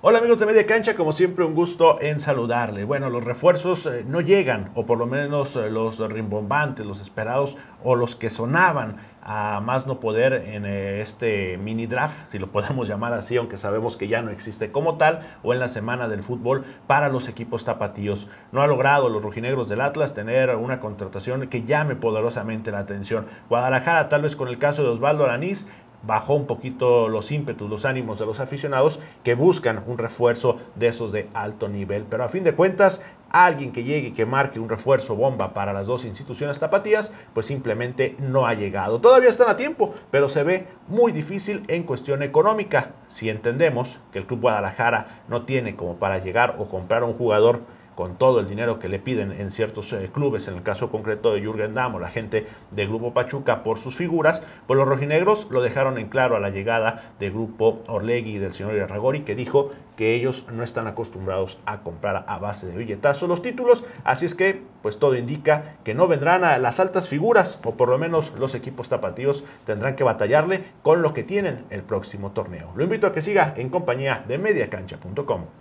Hola amigos de Media Cancha, como siempre un gusto en saludarle. Bueno, los refuerzos no llegan, o por lo menos los rimbombantes, los esperados o los que sonaban a más no poder en este mini draft, si lo podemos llamar así, aunque sabemos que ya no existe como tal, o en la semana del fútbol para los equipos tapatíos. No ha logrado los rojinegros del Atlas tener una contratación que llame poderosamente la atención. Guadalajara, tal vez con el caso de Osvaldo Alanís, bajó un poquito los ímpetus, los ánimos de los aficionados que buscan un refuerzo de esos de alto nivel. Pero a fin de cuentas, alguien que llegue y que marque un refuerzo bomba para las dos instituciones tapatías, pues simplemente no ha llegado. Todavía están a tiempo, pero se ve muy difícil en cuestión económica. Si entendemos que el Club Guadalajara no tiene como para llegar o comprar a un jugador con todo el dinero que le piden en ciertos clubes, en el caso concreto de Jürgen Damm o la gente del Grupo Pachuca por sus figuras, pues los rojinegros lo dejaron en claro a la llegada del Grupo Orlegui y del señor Irarrágorri, que dijo que ellos no están acostumbrados a comprar a base de billetazos los títulos, así es que pues todo indica que no vendrán a las altas figuras, o por lo menos los equipos tapatíos tendrán que batallarle con lo que tienen el próximo torneo. Lo invito a que siga en compañía de mediacancha.com.